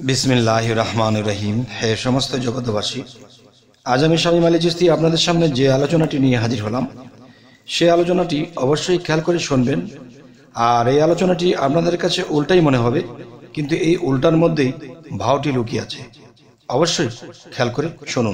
বিসমিল্লাহির রহমানির রহিম। হে সমস্ত জগৎবাসী, আজ আমি শামীম আলী চিশতি আপনাদের সামনে যে আলোচনাটি নিয়ে হাজির হলাম, সে আলোচনাটি অবশ্যই খেয়াল করে শুনবেন। আর এই আলোচনাটি আপনাদের কাছে উল্টাই মনে হবে, কিন্তু এই উল্টার মধ্যেই ভাওটি লুকিয়ে আছে। অবশ্যই খেয়াল করে শুনুন।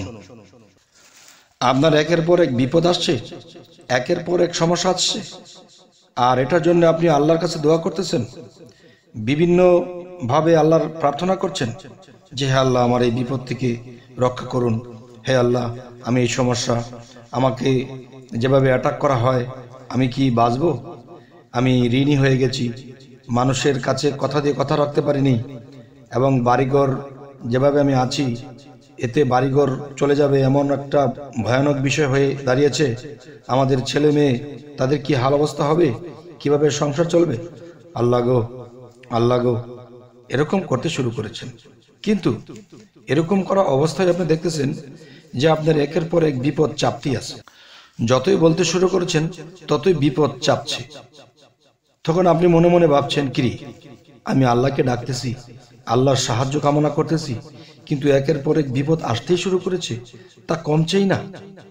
আপনার একের পর এক বিপদ আসছে, একের পর এক সমস্যা আসছে, আর এটার জন্য আপনি আল্লাহর কাছে দোয়া করতেছেন, বিভিন্ন ভাবে আল্লাহর প্রার্থনা করছেন যে হে আল্লাহ, আমার এই বিপদ থেকে রক্ষা করুন। হে আল্লাহ, আমি এই সমস্যা, আমাকে যেভাবে অ্যাটাক করা হয়, আমি কি বাঁচবো? আমি ঋণী হয়ে গেছি, মানুষের কাছে কথা দিয়ে কথা রাখতে পারিনি, এবং বাড়িঘর যেভাবে আমি আছি, এতে বাড়িঘর চলে যাবে এমন একটা ভয়ানক বিষয় হয়ে দাঁড়িয়েছে। আমাদের ছেলে মেয়ে, তাদের কি হাল অবস্থা হবে, কিভাবে সংসার চলবে? আল্লাহ গো, আল্লাহ গো, এরকম করতে শুরু করেছেন। কিন্তু এরকম করা অবস্থায় আপনি দেখতেছেন যে আপনার একের পর এক বিপদ চাপতেই আছে। যতই বলতে শুরু করেছেন, ততই বিপদ চাপছে। তখন আপনি মনে মনে ভাবছেন, কিরে, আমি আল্লাহকে ডাকতেছি, আল্লাহর সাহায্য কামনা করতেছি, কিন্তু একের পর এক বিপদ আসতেই শুরু করেছে, তা কমছেই না।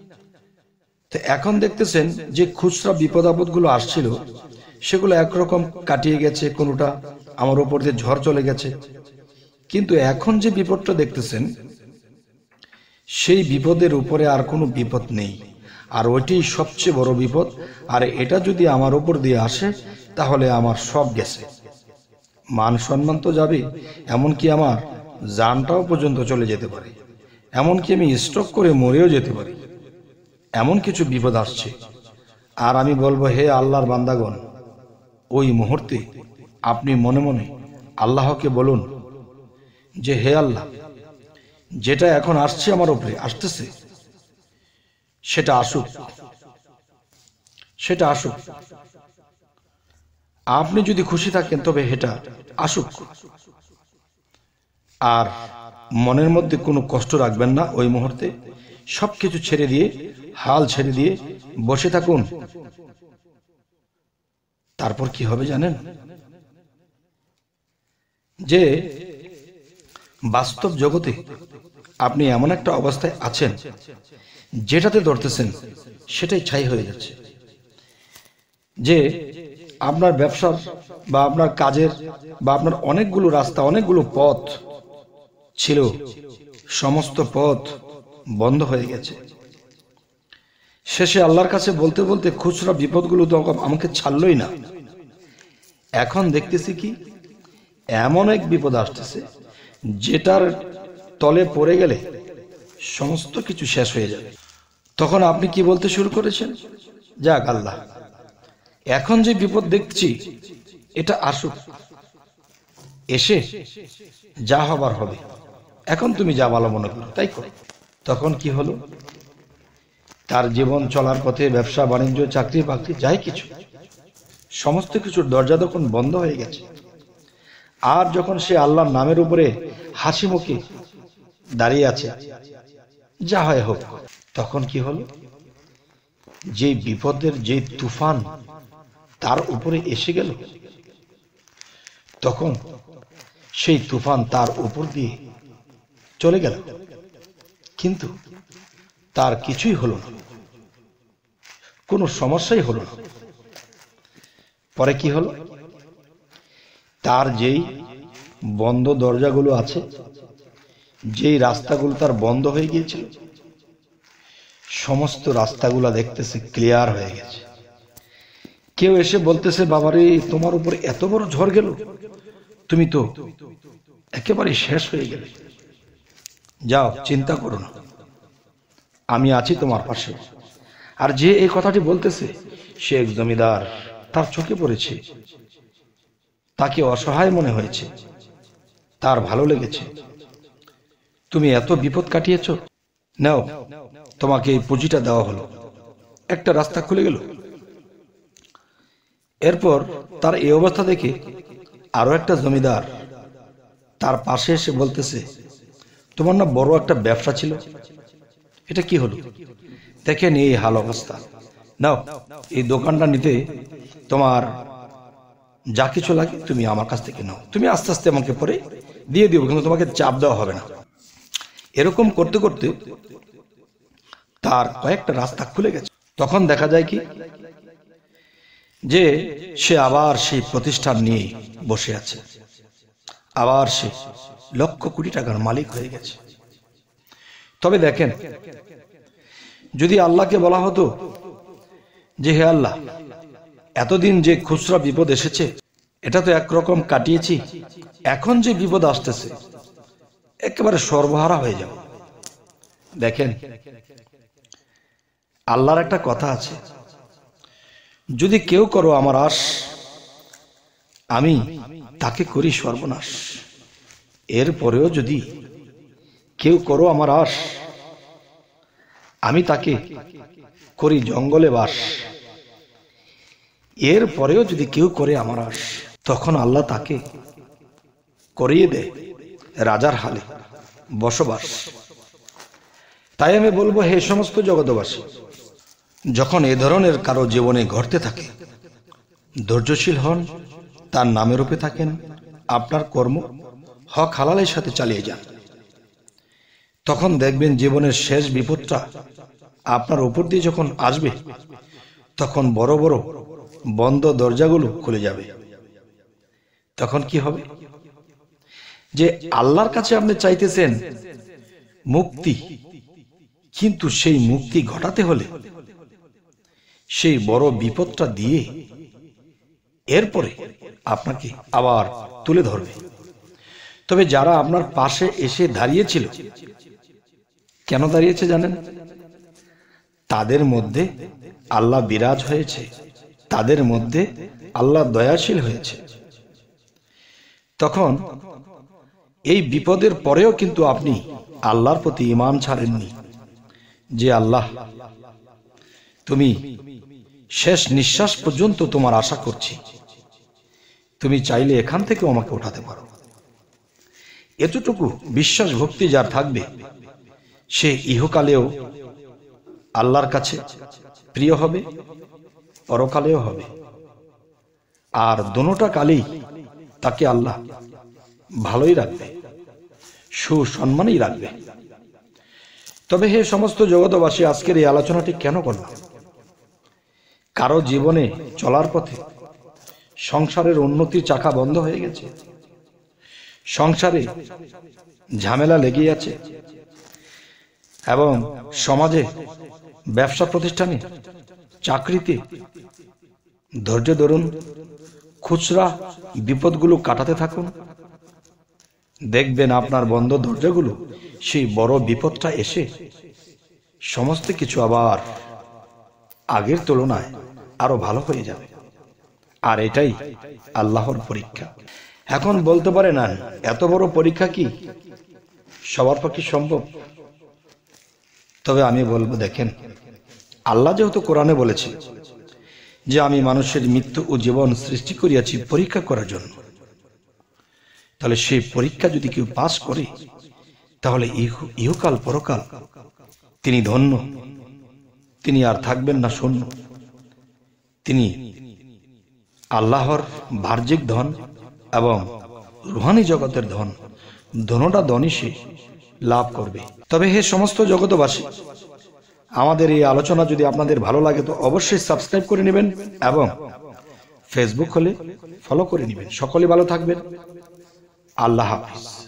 তো এখন দেখতেছেন যে খুচরা বিপদ আপদগুলো আসছিল, সেগুলো একরকম কাটিয়ে গেছে, কোনোটা আমার উপর দিয়ে ঝড় চলে গেছে। কিন্তু এখন যে বিপদটা দেখতেছেন, সেই বিপদের উপরে আর কোনো বিপদ নেই, আর ওইটাই সবচেয়ে বড় বিপদ। আর এটা যদি আমার উপর দিয়ে আসে, তাহলে আমার সব গেছে, মান সম্মান তো যাবে, এমনকি আমার জানটাও পর্যন্ত চলে যেতে পারে, এমনকি আমি স্ট্রোক করে মরেও যেতে পারি। এমন কিছু বিপদ আসছে। আর আমি বলবো, হে আল্লাহর বান্দাগণ, ওই মুহূর্তে আপনি মনে মনে আল্লাহকে বলুন যে হে আল্লাহ, যেটা এখন আসছে, আমার উপরে আসতেছে, সেটা আসুক, সেটা আসুক। আপনি যদি খুশি থাকেন তবে এটা আসুক। আর মনের মধ্যে কোনো কষ্ট রাখবেন না। ওই মুহূর্তে সবকিছু ছেড়ে দিয়ে, হাল ছেড়ে দিয়ে বসে থাকুন। তারপর কি হবে জানেন? যে বাস্তব জগতে আপনি এমন একটা অবস্থায় আছেন, যেটাতে ধরতেছেন সেটাই ছাই হয়ে যাচ্ছে। যে আপনার ব্যবসার বা আপনার কাজের বা আপনার অনেকগুলো রাস্তা, অনেকগুলো পথ ছিল, সমস্ত পথ বন্ধ হয়ে গেছে। শেষে আল্লাহর কাছে বলতে বলতে খুচরা বিপদগুলো তো আমাকে ছাড়লই না। এখন দেখতেছি কি, এমন এক বিপদ আসতেছে, যেটার তলে পড়ে গেলে সমস্ত কিছু শেষ হয়ে যাবে। তখন আপনি কি বলতে শুরু করেছেন? যাক আল্লাহ, এখন যে বিপদ দেখছি, এটা আসুক, এসে যা হবার হবে, এখন তুমি যা ভালো মনে করো তাই করো। তখন কি হলো? তার জীবন চলার পথে ব্যবসা বাণিজ্য, চাকরি বাকরি, যাই কিছু, সমস্ত কিছুর দরজা তখন বন্ধ হয়ে গেছে। আর যখন সে আল্লাহর নামের উপরে হাসি মুখে দাঁড়িয়ে আছে, যা হয় হোক, তখন কি হলো? যে বিপদের যে তুফান তার উপরে এসে গেল, তখন সেই তুফান তার উপর দিয়ে চলে গেল, কিন্তু তার কিছুই হলো না, কোনো সমস্যাই হলো না। পরে কি হলো? তার যেই বন্ধ দরজাগুলো আছে, যেই রাস্তাগুলো তার বন্ধ হয়ে গিয়েছিল, সমস্ত রাস্তাগুলো দেখতেছে ক্লিয়ার হয়ে গেছে। কেউ এসে বলতেছে, বাবারে, তোমার উপর এত বড় ঝড় গেল, তুমি তো একেবারে শেষ হয়ে গেলে। যাও, চিন্তা করো না, আমি আছি তোমার পাশে। আর যে এই কথাটি বলতেছে, সে এক জমিদার। তার চোখে পড়েছে, তাকে অসহায় মনে হয়েছে, তার ভালো লেগেছে। তুমি এত বিপদ কাটিয়েছ, নাও, তোমাকে এই পুঁজিটা দেওয়া হলো। একটা রাস্তা খুলে গেল। এরপর তার এই অবস্থা দেখে আরো একটা জমিদার তার পাশে এসে বলতেছে, তোমার না বড় একটা ব্যবসা ছিল, এটা কি হলো? দেখেন এই হাল অবস্থা, নাও, এই দোকানটা নিতে তোমার যা কিছু লাগে তুমি আমার কাছ থেকে নাও। তুমি আস্তে আস্তে আমাকে পরে দিয়ে দিব, কিন্তু তোমাকে চাপ দেওয়া হবে না। এরকম করতে করতে তার কয়েকটা রাস্তা খুলে গেছে। তখন দেখা যায় কি যে সে আবার সেই প্রতিষ্ঠান নিয়ে বসে আছে, আবার সে লক্ষ কোটি টাকার মালিক হয়ে গেছে। তবে দেখেন, যদি আল্লাহকে বলা হতো যে হে আল্লাহ, এতদিন যে খুচরা বিপদ এসেছে এটা তো একরকম কাটিয়েছি, এখন যে বিপদ আসতেছে একেবারে সর্বহারা হয়ে যাব। দেখেন, আল্লাহর একটা কথা আছে, যদি কেউ করো আমার আশ, আমি তাকে করি সর্বনাশ। এরপরেও যদি কেউ করো আমার আশ, আমি তাকে করি জঙ্গলে বাস। এরপরেও যদি কেউ করে আমার আশ, তখন আল্লাহ তাকে করিয়ে দেয় রাজার হালে বসবাস। তাই আমি বলবো, হে সমস্ত জগৎবাসী, যখন এ ধরনের কারো জীবনে ঘটতে থাকে, ধৈর্যশীল হন, তার নামে রূপে থাকেন, আপনার কর্ম হক হালালের সাথে চালিয়ে যান। তখন দেখবেন জীবনের শেষ বিপদটা আপনার উপর দিয়ে যখন আসবে, তখন বড় বড় বন্ধ দরজাগুলো খুলে যাবে। তখন কি হবে? যে আল্লাহর কাছে আপনি চাইতেছেন মুক্তি, কিন্তু সেই মুক্তি ঘটাতে হলে সেই বড় বিপদটা দিয়ে এরপরে আপনাকে আবার তুলে ধরবে। তবে যারা আপনার পাশে এসে দাঁড়িয়েছিল, কেন দাঁড়িয়েছে জানেন? তাদের মধ্যে আল্লাহ বিরাজ হয়েছে, তাদের মধ্যে আল্লাহ দয়াশীল হয়েছে। তখন এই বিপদের পরেও কিন্তু আপনি আল্লাহর প্রতি ঈমান ছাড়েননি, যে আল্লাহ, তুমি শেষ নিঃশ্বাস পর্যন্ত তোমার আশা করছি, তুমি চাইলে এখান থেকে আমাকে উঠাতে পারো। এতটুকু বিশ্বাস ভক্তি যার থাকবে, সে ইহকালেও আল্লাহর কাছে প্রিয় হবে, পরকালেও হবে। আর দোনোটা কালেই তাকে আল্লাহ ভালোই রাখবে, সুসম্মানই রাখবে। তবে হে সমস্ত জগৎবাসী, আজকের এই আলোচনাটি কেন করলাম? কারো জীবনে চলার পথে সংসারের উন্নতির চাকা বন্ধ হয়ে গেছে, সংসারে ঝামেলা লেগে আছে, এবং সমাজে, ব্যবসা প্রতিষ্ঠানে, চাকরিতে ধৈর্য ধরুন, খুচরা বিপদগুলো কাটাতে থাকুন। দেখবেন আপনার বন্ধ দরজাগুলো সেই বড় বিপদটা এসে সমস্ত কিছু আবার আগের তুলনায় আরো ভালো হয়ে যাবে। আর এটাই আল্লাহর পরীক্ষা। এখন বলতে পারে না, এত বড় পরীক্ষা কি সবার পক্ষে সম্ভব? তবে আমি বলবো, দেখেন, আল্লাহ যেহেতু কোরআনে বলেছে যে আমি মানুষের মৃত্যু ও জীবন সৃষ্টি করিয়াছি পরীক্ষা করার জন্য, তাহলে সেই পরীক্ষা যদি কেউ পাস করে, তাহলে ইহকাল পরকাল তিনি ধন্য, তিনি আর থাকবেন না শূন্য। তিনি আল্লাহর বাহ্যিক ধন এবং রুহানি জগতের ধন, দোনোটা ধনই সে লাভ করবে। তবে হে সমস্ত জগৎবাসী, আমাদের এই আলোচনা যদি আপনাদের ভালো লাগে তো অবশ্যই সাবস্ক্রাইব করে নেবেন এবং ফেসবুক হলে ফলো করে নেবেন। সকলে ভালো থাকবেন। আল্লাহ হাফিজ।